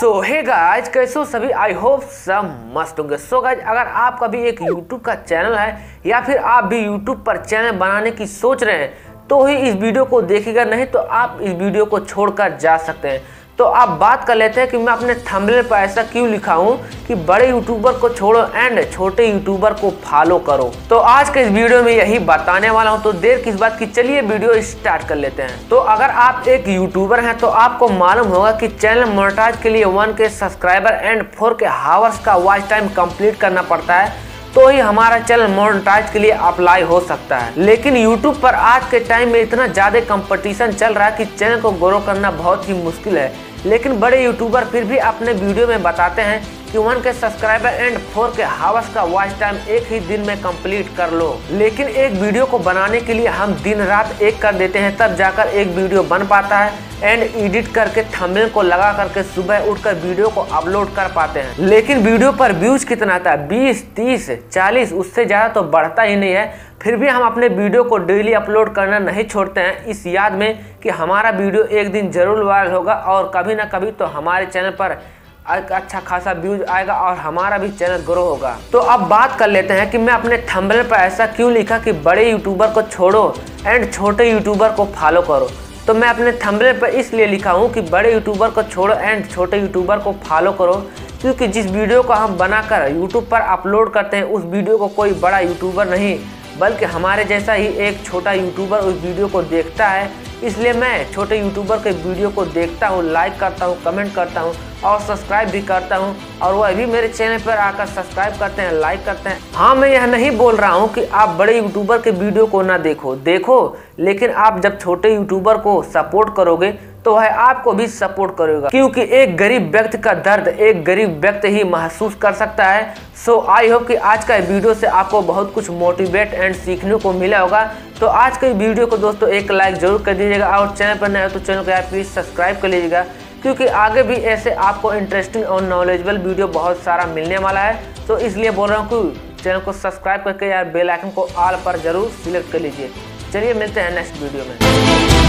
सो hey guys, कैसे हो सभी? आई होप सब मस्त होंगे। सो गाइज, अगर आपका भी एक यूट्यूब का चैनल है या फिर आप भी यूट्यूब पर चैनल बनाने की सोच रहे हैं तो ही इस वीडियो को देखिएगा, नहीं तो आप इस वीडियो को छोड़कर जा सकते हैं। तो आप बात कर लेते हैं कि मैं अपने थंबनेल पर ऐसा क्यों लिखा हूँ कि बड़े यूट्यूबर को छोड़ो एंड छोटे यूट्यूबर को फॉलो करो। तो आज के इस वीडियो में यही बताने वाला हूँ, तो देर किस बात की, चलिए वीडियो स्टार्ट कर लेते हैं। तो अगर आप एक यूट्यूबर हैं तो आपको मालूम होगा कि चैनल मोनेटाइज के लिए 1K subscriber and 4K hours का वॉच टाइम कंप्लीट करना पड़ता है, तो ही हमारा चैनल मोनेटाइज के लिए अप्लाई हो सकता है। लेकिन YouTube पर आज के टाइम में इतना ज़्यादा कंपटीशन चल रहा है कि चैनल को ग्रो करना बहुत ही मुश्किल है। लेकिन बड़े यूट्यूबर फिर भी अपने वीडियो में बताते हैं कि 1K subscriber and 4K hours का वॉच टाइम एक ही दिन में कंप्लीट कर लो। लेकिन एक वीडियो को बनाने के लिए हम दिन रात एक कर देते हैं, तब जाकर एक वीडियो बन पाता है एंड एडिट करके थंबनेल को लगा करके सुबह उठकर वीडियो को अपलोड कर पाते हैं। लेकिन वीडियो पर व्यूज कितना आता है? 20, 30, 40, उससे ज़्यादा तो बढ़ता ही नहीं है। फिर भी हम अपने वीडियो को डेली अपलोड करना नहीं छोड़ते हैं, इस याद में कि हमारा वीडियो एक दिन जरूर वायरल होगा और कभी ना कभी तो हमारे चैनल पर अच्छा खासा व्यूज आएगा और हमारा भी चैनल ग्रो होगा। तो अब बात कर लेते हैं कि मैं अपने थंबनेल पर ऐसा क्यों लिखा कि बड़े यूट्यूबर को छोड़ो एंड छोटे यूट्यूबर को फॉलो करो। तो मैं अपने थंबनेल पर इसलिए लिखा हूँ कि बड़े यूट्यूबर को छोड़ो एंड छोटे यूट्यूबर को फॉलो करो, क्योंकि जिस वीडियो को हम बनाकर यूट्यूब पर अपलोड करते हैं उस वीडियो को कोई बड़ा यूट्यूबर नहीं बल्कि हमारे जैसा ही एक छोटा यूट्यूबर उस वीडियो को देखता है। इसलिए मैं छोटे यूट्यूबर के वीडियो को देखता हूँ, लाइक करता हूँ, कमेंट करता हूँ और सब्सक्राइब भी करता हूँ, और वह भी मेरे चैनल पर आकर सब्सक्राइब करते हैं, लाइक करते हैं। हाँ, मैं यह नहीं बोल रहा हूँ कि आप बड़े यूट्यूबर के वीडियो को ना देखो, लेकिन आप जब छोटे यूट्यूबर को सपोर्ट करोगे तो वह आपको भी सपोर्ट करेगा, क्योंकि एक गरीब व्यक्ति का दर्द एक गरीब व्यक्ति ही महसूस कर सकता है। सो आई होप कि आज का वीडियो से आपको बहुत कुछ मोटिवेट एंड सीखने को मिला होगा। तो आज के वीडियो को दोस्तों एक लाइक जरूर कर दीजिएगा और चैनल पर नए हो तो चैनल को यार प्लीज सब्सक्राइब कर लीजिएगा, क्योंकि आगे भी ऐसे आपको इंटरेस्टिंग और नॉलेजेबल वीडियो बहुत सारा मिलने वाला है। तो इसलिए बोल रहा हूँ कि चैनल को सब्सक्राइब करके यार बेल आइकन को ऑल पर जरूर सिलेक्ट कर लीजिए। चलिए मिलते हैं नेक्स्ट वीडियो में।